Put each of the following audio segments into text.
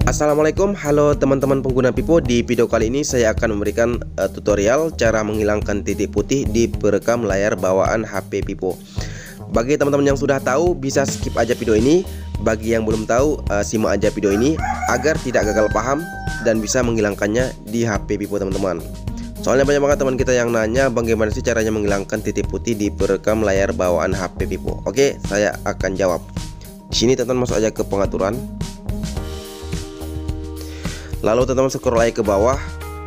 Assalamualaikum, halo teman-teman pengguna Pipo. Di video kali ini saya akan memberikan tutorial cara menghilangkan titik putih di perekam layar bawaan HP Pipo. Bagi teman-teman yang sudah tahu bisa skip aja video ini. Bagi yang belum tahu simak aja video ini agar tidak gagal paham dan bisa menghilangkannya di HP Pipo teman-teman. Soalnya banyak banget teman kita yang nanya bagaimana sih caranya menghilangkan titik putih di perekam layar bawaan HP Pipo. Oke, saya akan jawab. Di sini teman-teman masuk aja ke pengaturan. Lalu teman-teman scroll lagi ke bawah.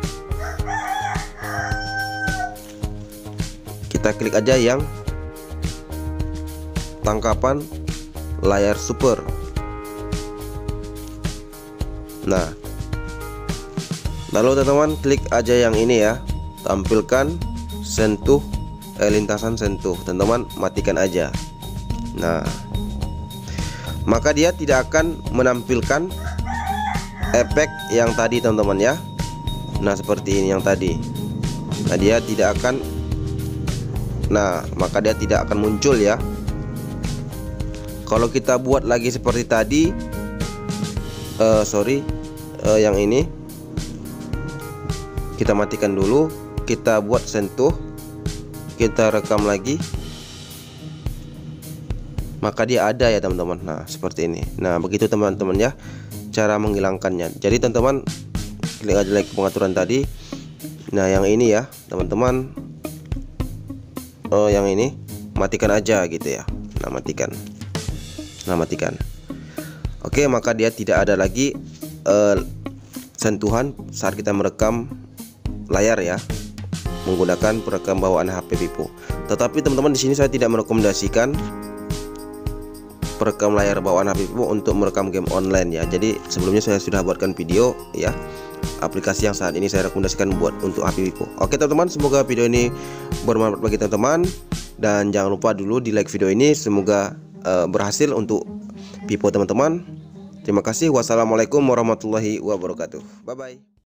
Kita klik aja yang tangkapan layar super. Nah, lalu teman-teman klik aja yang ini ya, tampilkan sentuh lintasan sentuh. Teman-teman matikan aja. Nah, maka dia tidak akan menampilkan efek yang tadi teman-teman ya. Nah, seperti ini yang tadi. Nah, dia tidak akan, maka dia tidak akan muncul ya. Kalau kita buat lagi seperti tadi, yang ini kita matikan dulu, kita buat sentuh, kita rekam lagi, maka dia ada ya teman-teman. Nah, seperti ini. Nah, begitu teman-teman ya cara menghilangkannya. Jadi teman-teman klik aja lagi pengaturan tadi. Nah, yang ini ya teman-teman, yang ini matikan aja gitu ya. Nah, matikan. Oke, maka dia tidak ada lagi sentuhan saat kita merekam layar ya, menggunakan perekam bawaan HP Pipo. Tetapi teman-teman, di sini saya tidak merekomendasikan perekam layar bawaan HP Pipo untuk merekam game online ya. Jadi sebelumnya saya sudah buatkan video ya, aplikasi yang saat ini saya rekomendasikan buat untuk HP Pipo. Oke teman-teman, semoga video ini bermanfaat bagi teman-teman, dan jangan lupa dulu di like video ini. Semoga berhasil untuk Pipo teman-teman. Terima kasih. Wassalamualaikum warahmatullahi wabarakatuh. Bye bye.